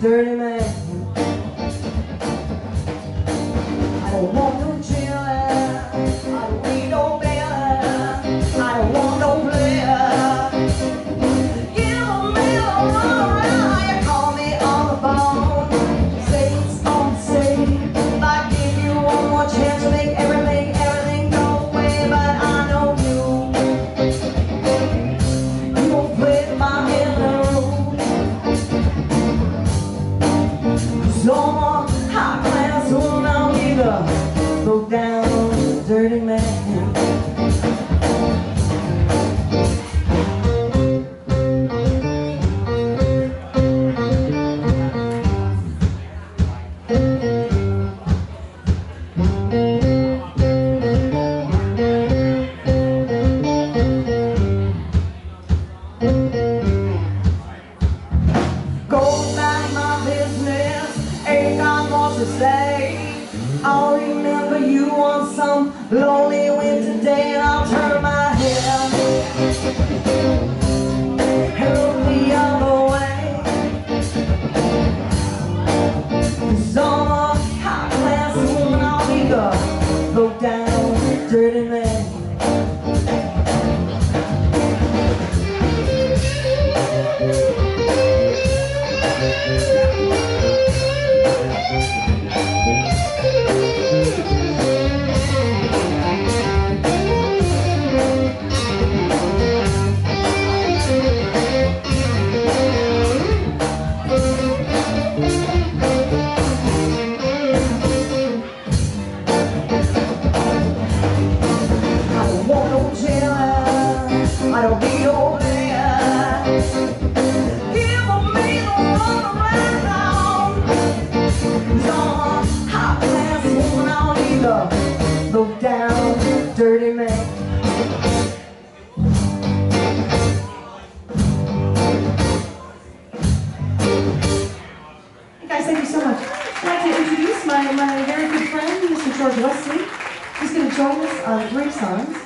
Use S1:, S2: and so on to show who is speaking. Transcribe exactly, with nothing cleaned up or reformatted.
S1: dirty man. I don't want no chillin', I don't need no bailing, I don't want no player. Give a man a run around, you call me on the phone. Say it's on stage, if I give you one more chance to make everything, everything go away. But I know you, you won't play my hand alone. No more high class woman, I'll be the low down dirty man. Go back my business, ain't got much to say. I'll remember you on some lonely winter day, and I'll turn my head and look the other way. 'Cause I'm a high class woman, I'll be the low down dirty man. I don't need no man. Give a man a run around. Cause I'm a high class woman, I'll need a low down dirty man.
S2: Hey guys, thank you so much. I'd like to introduce my, my very good friend, Mister George Wesley. He's going to join us on three songs.